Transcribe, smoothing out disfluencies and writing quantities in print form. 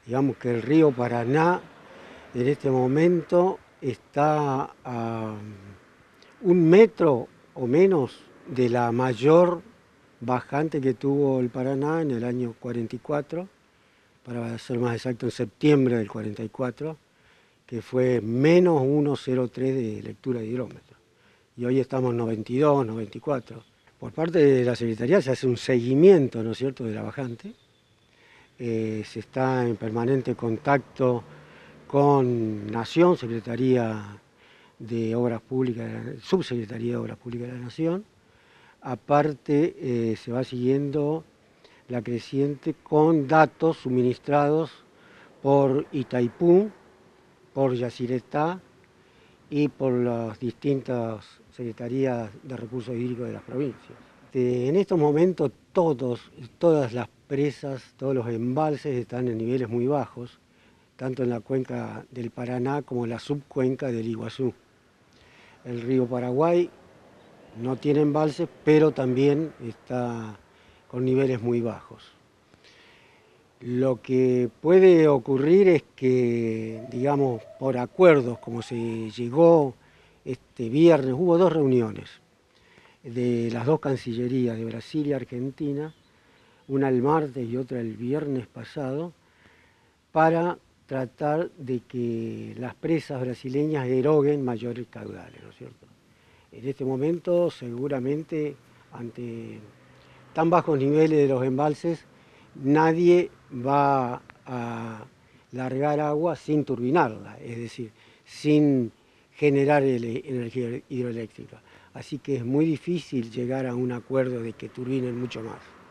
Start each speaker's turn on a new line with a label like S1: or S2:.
S1: Digamos que el río Paraná en este momento está a 1 metro o menos de la mayor bajante que tuvo el Paraná en el año 44, para ser más exacto en septiembre del 44, que fue menos 1,03 de lectura de hidrómetro. Y hoy estamos 92, 94. Por parte de la Secretaría se hace un seguimiento, ¿no es cierto?, de la bajante. Se está en permanente contacto con Nación, Secretaría de Obras Públicas, Subsecretaría de Obras Públicas de la Nación. Aparte, se va siguiendo la creciente con datos suministrados por Itaipú, por Yacyretá y por las distintas secretarías de recursos hídricos de las provincias. En estos momentos todas las presas, todos los embalses están en niveles muy bajos, tanto en la cuenca del Paraná como en la subcuenca del Iguazú. El río Paraguay no tiene embalses, pero también está con niveles muy bajos. Lo que puede ocurrir es que, digamos, por acuerdos, como se llegó este viernes, hubo 2 reuniones de las 2 cancillerías de Brasil y Argentina, una el martes y otra el viernes pasado, para tratar de que las presas brasileñas eroguen mayores caudales, ¿no es cierto? En este momento, seguramente, ante tan bajos niveles de los embalses, nadie va a largar agua sin turbinarla, es decir, sin generar energía hidroeléctrica. Así que es muy difícil llegar a un acuerdo de que turbinen mucho más.